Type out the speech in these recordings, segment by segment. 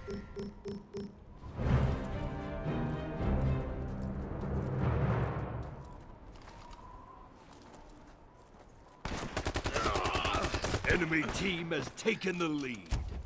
Enemy team has taken the lead.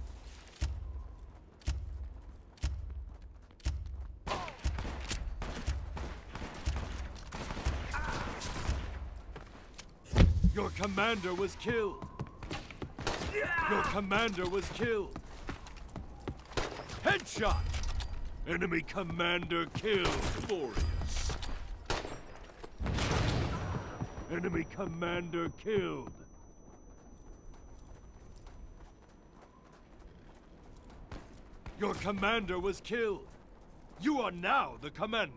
Your commander was killed. Your commander was killed. Headshot! Enemy commander killed. Glorious. Enemy commander killed. Your commander was killed. You are now the commander.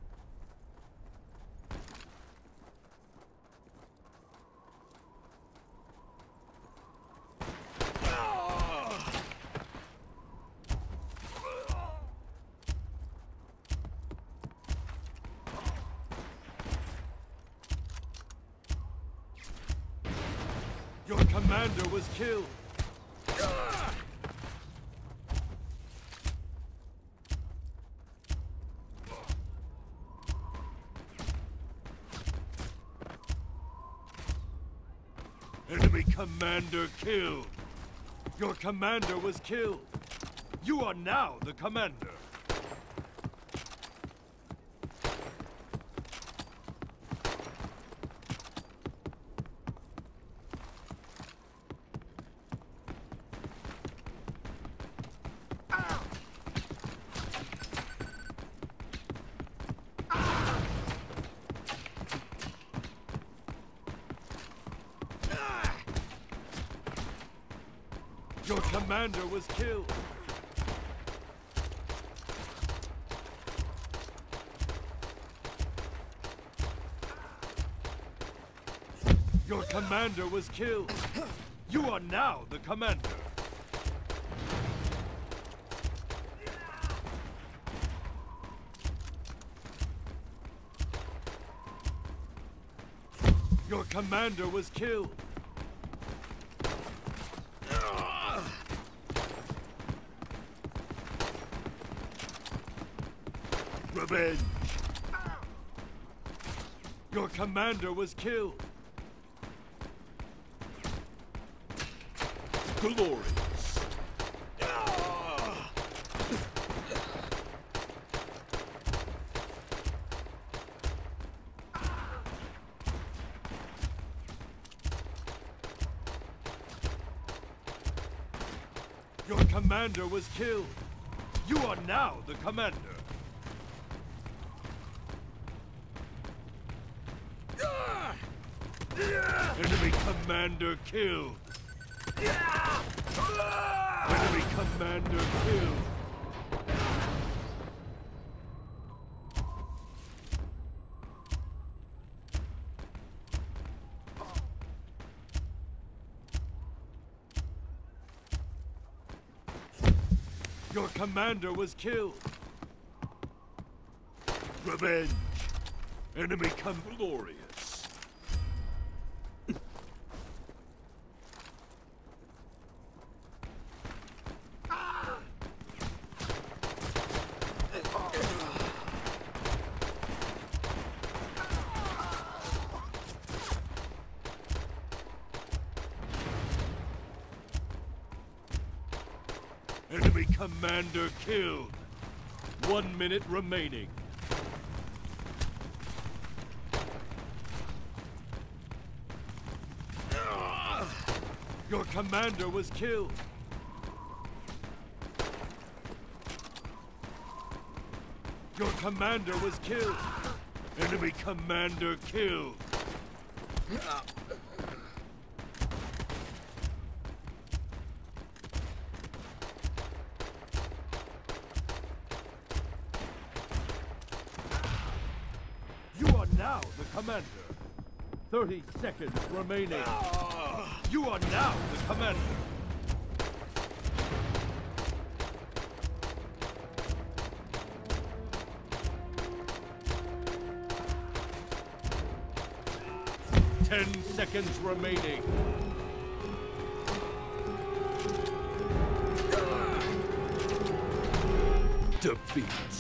Your commander was killed. Enemy commander killed. Your commander was killed. You are now the commander. Your commander was killed. Your commander was killed. You are now the commander. Your commander was killed. Revenge! Your commander was killed. Glorious! Your commander was killed. You are now the commander. Enemy commander killed. Enemy commander killed. Your commander was killed. Revenge. Enemy glorious. Enemy commander killed. 1 minute remaining. Your commander was killed. Your commander was killed. Enemy commander killed. You are now the commander. 30 seconds remaining. You are now the commander. Ten seconds remaining. defeat.